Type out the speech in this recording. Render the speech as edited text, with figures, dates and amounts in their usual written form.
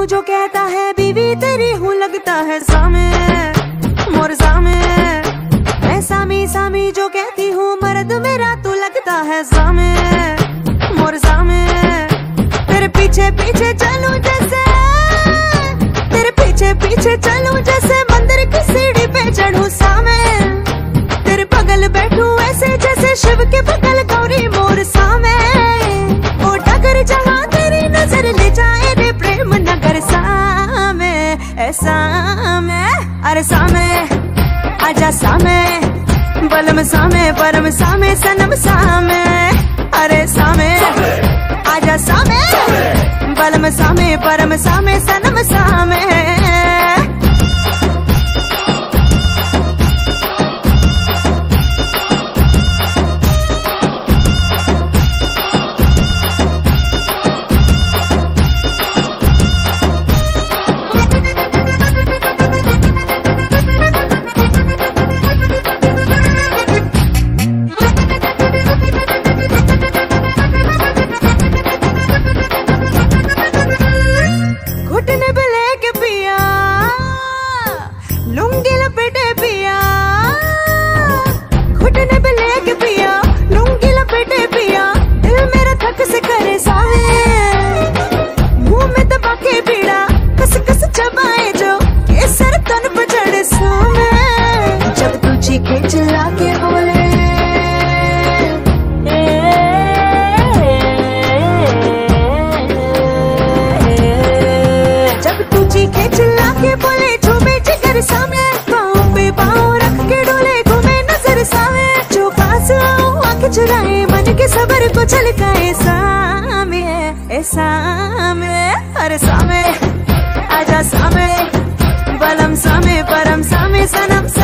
हूँ जो कहता है बीवी तेरी हूँ, लगता है सामे मोर सामे। मैं सामी सामी जो कहती हूँ मर्द मेरा, तू लगता है सामे मोर सामे। तेरे पीछे पीछे चलूं जैसे, तेरे पीछे पीछे चलूं जैसे मंदिर की सीढ़ी पे चढ़ूं सामे। तेरे बगल बैठूं ऐसे जैसे शिव के बगल गौरी मोर सामे। ओ डगर जहाँ तेरी नजर ले जाए रे प्रेम नगर सामे, ऐसा मैं अरे सामे आजा सामे, बलम सामे परम सामे सनम सामे। अरे सामे आजा सामे, बलम सामे परम सामे सनम सामे। लुंगी लपेटे पिया, घुटने पे लेके पिया, लुंगी लपेटे पिया, दिल मेरा थक से करे सावे। मुंह में दबा के पीड़ा कस कस चबाए जो केसर तन पर चढ़े सामे। जब तू चीखे चिल्ला के बोले, जब तू चीखे चिल्ला के बोले झूमे जिगर सामने, पाँव पे पाँव रख के डोले घूमे नजर सामे। जो पास आओ आंखें चुराए मन के सबर को छलकाए सामे, ए सामे अरे सामे आजा सामे, बलम सामे परम सामे सनम सामे।